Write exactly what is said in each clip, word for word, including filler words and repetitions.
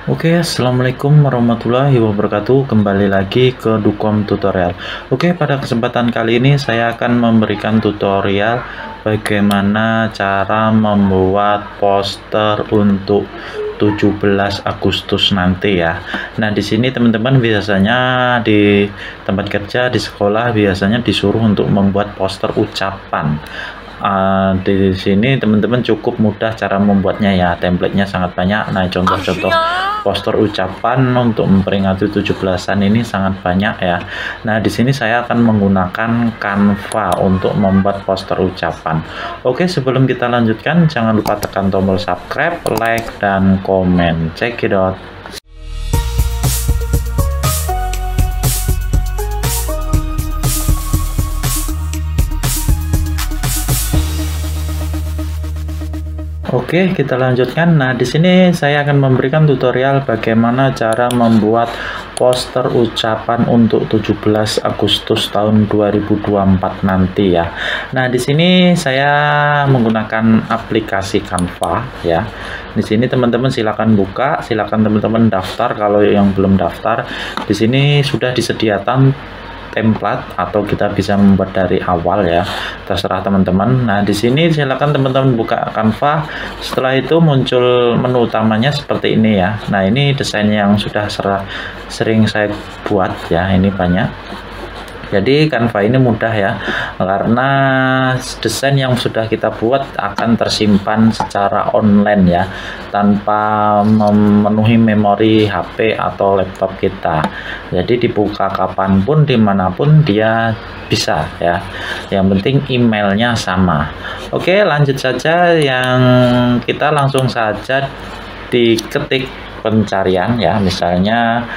Oke, assalamualaikum warahmatullahi wabarakatuh. Kembali lagi ke Dukom Tutorial. Oke, pada kesempatan kali ini saya akan memberikan tutorial bagaimana cara membuat poster untuk tujuh belas Agustus nanti ya. Nah, di sini teman-teman biasanya di tempat kerja, di sekolah biasanya disuruh untuk membuat poster ucapan. Uh, di sini teman-teman cukup mudah cara membuatnya ya, templatenya sangat banyak. Nah, contoh-contoh poster ucapan untuk memperingati tujuh belasan ini sangat banyak ya. Nah, di sini saya akan menggunakan Canva untuk membuat poster ucapan. Oke, sebelum kita lanjutkan jangan lupa tekan tombol subscribe, like, dan komen. Check it out. Oke, kita lanjutkan. Nah, di sini saya akan memberikan tutorial bagaimana cara membuat poster ucapan untuk tujuh belas Agustus tahun dua ribu dua puluh empat nanti ya. Nah, di sini saya menggunakan aplikasi Canva ya. Di sini teman-teman silakan buka, silakan teman-teman daftar kalau yang belum daftar. Di sini sudah disediakan template atau kita bisa membuat dari awal ya, terserah teman-teman. Nah, di sini silakan teman-teman buka Canva. Setelah itu muncul menu utamanya seperti ini ya. Nah, ini desain yang sudah sering saya buat ya, ini banyak. Jadi Canva ini mudah ya, karena desain yang sudah kita buat akan tersimpan secara online ya, tanpa memenuhi memori H P atau laptop kita. Jadi dibuka kapanpun, dimanapun dia bisa ya. Yang penting emailnya sama. Oke, lanjut saja. Yang kita langsung saja diketik pencarian ya, misalnya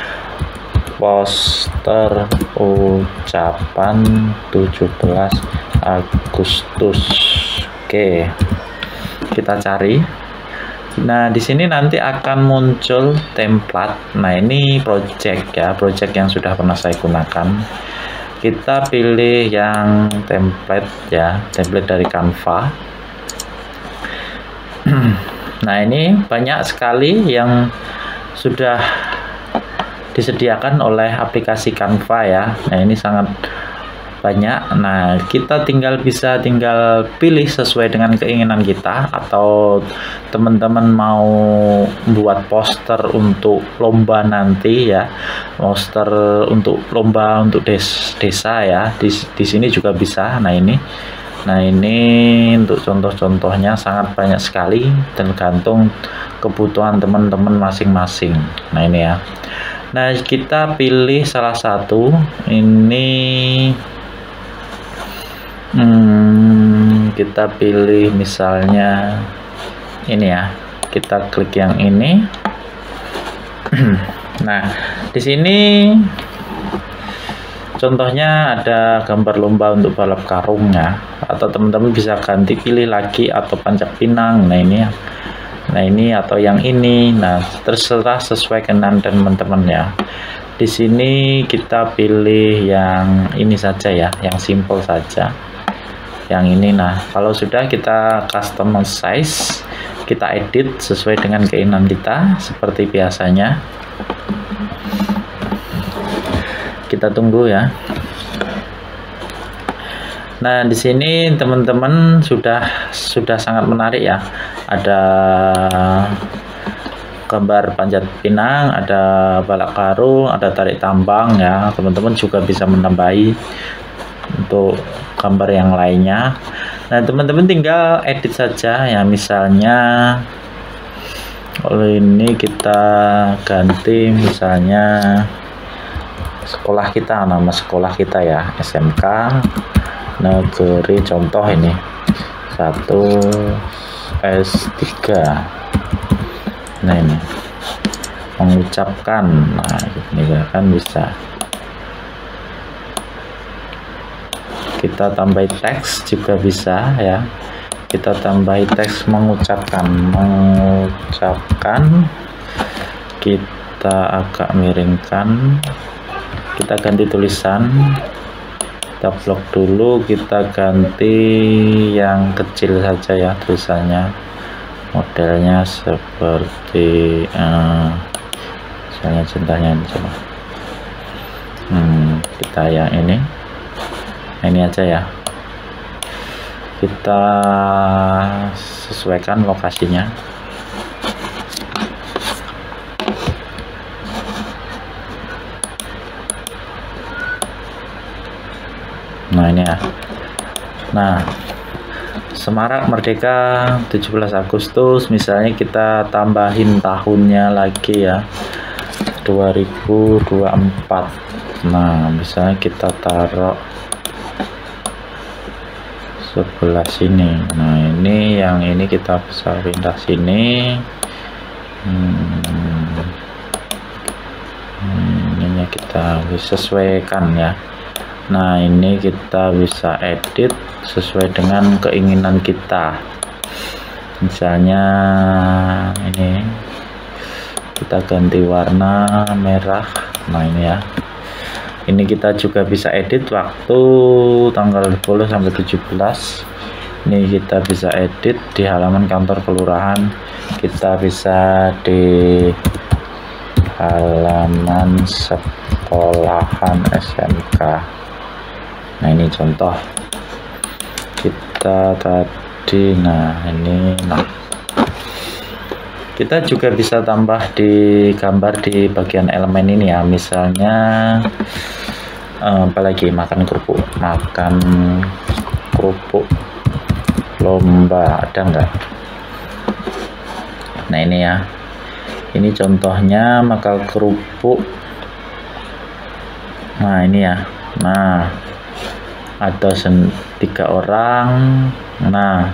poster ucapan tujuh belas Agustus. Oke, kita cari. Nah, di sini nanti akan muncul template. Nah, ini project ya, project yang sudah pernah saya gunakan. Kita pilih yang template ya, template dari Canva. Nah, ini banyak sekali yang sudah disediakan oleh aplikasi Canva ya. Nah, ini sangat banyak. Nah, kita tinggal bisa tinggal pilih sesuai dengan keinginan kita, atau teman-teman mau buat poster untuk lomba nanti ya, poster untuk lomba untuk des desa ya, di, di sini juga bisa. Nah, ini Nah ini untuk contoh-contohnya sangat banyak sekali, tergantung kebutuhan teman-teman masing-masing. Nah, ini ya. Nah, kita pilih salah satu. Ini hmm, kita pilih misalnya ini ya. Kita klik yang ini. Nah, di sini contohnya ada gambar lomba untuk balap karung ya, atau teman-teman bisa ganti pilih lagi atau panjat pinang. Nah, ini ya. Nah, ini atau yang ini. Nah, terserah sesuai dengan teman-teman ya. Di sini kita pilih yang ini saja ya, yang simple saja. Yang ini. Nah, kalau sudah kita customize, kita edit sesuai dengan keinginan kita seperti biasanya. Kita tunggu ya. Nah, di sini teman-teman sudah sudah sangat menarik ya. Ada gambar panjat pinang, ada balap karung, ada tarik tambang ya. Teman-teman juga bisa menambahi untuk gambar yang lainnya. Nah, teman-teman tinggal edit saja ya. Misalnya kalau ini kita ganti misalnya sekolah kita, nama sekolah kita ya, S M K Negeri, contoh ini satu S tiga. Nah, ini mengucapkan. Nah, ini kan bisa kita tambahi teks juga bisa ya. Kita tambahi teks mengucapkan mengucapkan kita agak miringkan, kita ganti tulisan, kita blok dulu, kita ganti yang kecil saja ya tulisannya, modelnya seperti eh, misalnya contohnya ini coba. Hmm, kita yang ini ini aja ya, kita sesuaikan lokasinya. Nah ini ya, nah Semarak Merdeka tujuh belas Agustus, misalnya kita tambahin tahunnya lagi ya, dua ribu dua puluh empat. Nah misalnya kita taruh sebelah sini. Nah ini yang ini kita bisa pindah sini. hmm, ininya kita bisa sesuaikan ya. Nah ini kita bisa edit sesuai dengan keinginan kita, misalnya ini kita ganti warna merah. Nah ini ya, ini kita juga bisa edit waktu tanggal sepuluh sampai tujuh belas. Ini kita bisa edit di halaman kantor kelurahan, kita bisa di halaman sekolahan S M K. Nah ini contoh kita tadi. Nah ini, nah kita juga bisa tambah di gambar di bagian elemen ini ya, misalnya eh, apalagi makan kerupuk, makan kerupuk lomba, ada enggak? Nah ini ya, ini contohnya makan kerupuk. Nah ini ya, nah ada tiga orang. Nah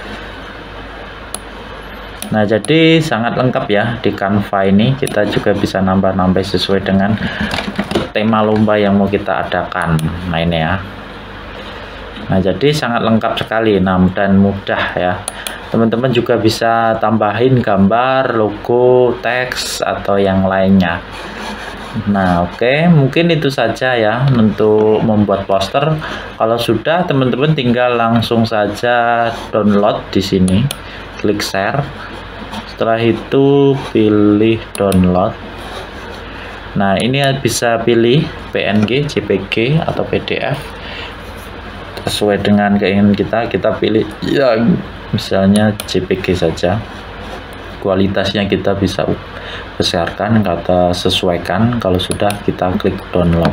nah jadi sangat lengkap ya di Canva ini. Kita juga bisa nambah-nambah sesuai dengan tema lomba yang mau kita adakan. Nah ini ya, nah jadi sangat lengkap sekali, nah dan mudah ya. Teman-teman juga bisa tambahin gambar, logo, teks atau yang lainnya. Nah oke, okay. Mungkin itu saja ya untuk membuat poster. Kalau sudah, teman-teman tinggal langsung saja download di sini, klik share. Setelah itu pilih download. Nah ini bisa pilih P N G, J P G atau P D F sesuai dengan keinginan kita. Kita pilih yang misalnya J P G saja. Kualitasnya kita bisa besarkan, kata sesuaikan. Kalau sudah, kita klik download.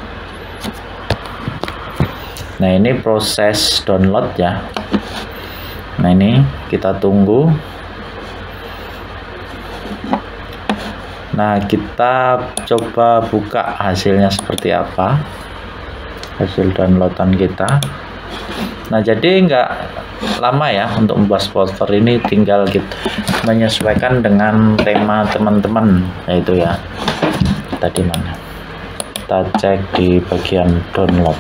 Nah ini proses download ya. Nah ini kita tunggu. Nah kita coba buka hasilnya seperti apa, hasil downloadan kita. Nah jadi nggak lama ya untuk membuat poster ini, tinggal kita menyesuaikan dengan tema teman-teman, yaitu ya tadi mana, kita cek di bagian download.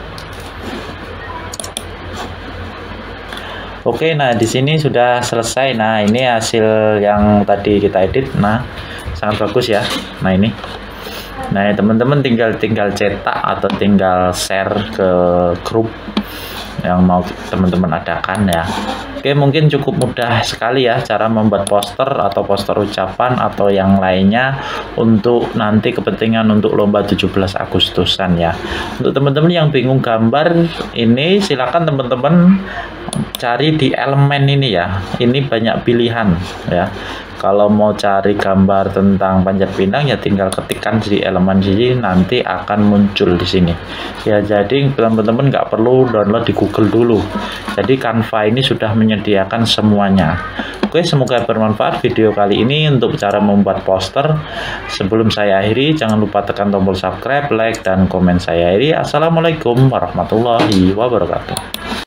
Oke, nah di sini sudah selesai. Nah ini hasil yang tadi kita edit. Nah sangat bagus ya. Nah ini, nah teman-teman tinggal tinggal cetak atau tinggal share ke grup yang mau teman-teman adakan ya. Oke, mungkin cukup mudah sekali ya cara membuat poster atau poster ucapan atau yang lainnya untuk nanti kepentingan untuk lomba tujuh belas Agustusan ya. Untuk teman-teman yang bingung gambar ini, silakan teman-teman cari di elemen ini ya. Ini banyak pilihan ya. Kalau mau cari gambar tentang panjat pinang ya tinggal ketikkan di elemen sini, nanti akan muncul di sini. Ya jadi teman-teman nggak perlu download di Google dulu. Jadi Canva ini sudah menyediakan semuanya. Oke, semoga bermanfaat video kali ini untuk cara membuat poster. Sebelum saya akhiri, jangan lupa tekan tombol subscribe, like, dan komen saya akhiri. Assalamualaikum warahmatullahi wabarakatuh.